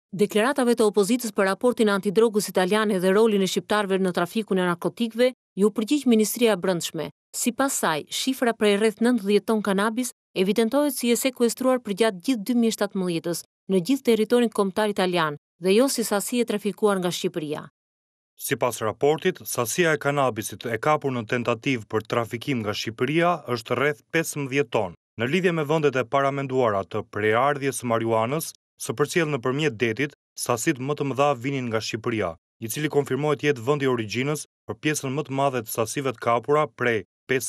Deklaratave të opozitës për raportin antidrogës italiane dhe rolin e shqiptarëve në trafikun e narkotikëve ju përgjigj Ministria e Brendshme. Sipas saj, shifra prej rreth 90 ton kanabis evidentohet si e sekuestruar përgjatë gjithë 2017-s në gjithë territorin kombëtar italian dhe jo si sasi e trafikuar nga Shqipëria. Sipas raportit, sasia e kanabisit e kapur në tentativë për trafikim nga Shqipëria është rreth 15 ton. Në lidhje me vendet e paramenduara të prerardhjes së marijuanës, së përcjell nëpërmjet detit, sasitë më të mëdha vinin nga Shqipëria, i cili konfirmohet jetë vendi i origjinës për pjesën më të madhe të sasive të kapura prej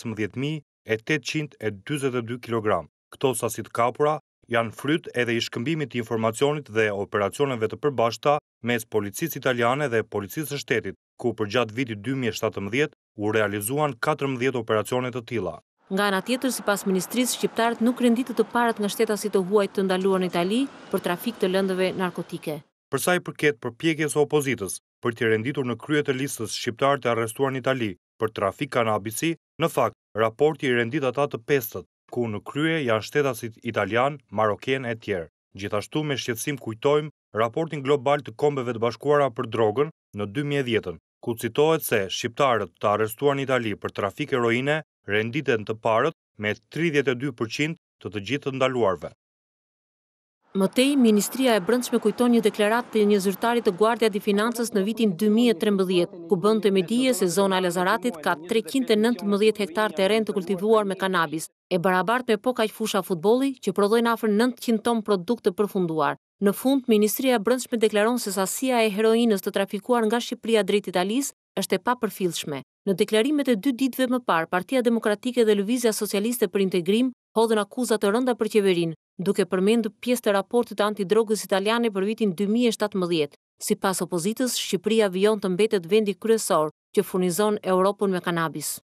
15.842 kg. Këto sasi të kapura janë fryt edhe i shkëmbimit të informacionit dhe operacioneve të përbashkëta mes policisë italiane dhe policisë së shtetit, ku përgjatë vitit 2017 u realizuan 14 operacione të tilla. Nga ana tjetër, sipas ministrisë, shqiptarët nuk renditën të parat nga shtetasit të huaj të ndaluar në Itali për trafik të lëndëve narkotike. Për sa i përket përpjekjes së opozitës për të renditur në krye të listës shqiptarët e arrestuar në Itali për trafik kanabisi, në fakt, raporti i rendit ata të pestët, ku në krye janë shtetasit italian, maroken e tjerë. Gjithashtu me shqetësim kujtojmë raportin global të Kombeve të Bashkuara për drogën në 2010, ku citohet se shqiptarët të arrestuar në Itali për trafik heroine renditen të parët me 32% të gjithë të ndaluarve. Mëtej, Ministria e Brendshme kujton një deklaratë të një zyrtari të Guardia di Financës në vitin 2013, ku bënte me dije se zona e Lazaratit ka 319 hektar terren të kultivuar me kanabis, e barabartë me po kaq fusha futbolli që prodhojnë afër 900 ton produkt të përfunduar. Në fund, Ministria e Brendshme deklaron se sasia e heroinës të trafikuar nga Shqipëria drejt Italisë është e papërfillshme. Në deklarimet e 2 ditëve më parë, Partia Demokratike dhe Lëvizja Socialiste për Integrim hodhën akuza të rënda për qeverinë, duke përmendur pjesë të raportit antidrogës italiane për vitin 2017. Sipas opozitës, Shqipëria vijon të mbetet vendi kryesor që furnizon Europën me kanabis.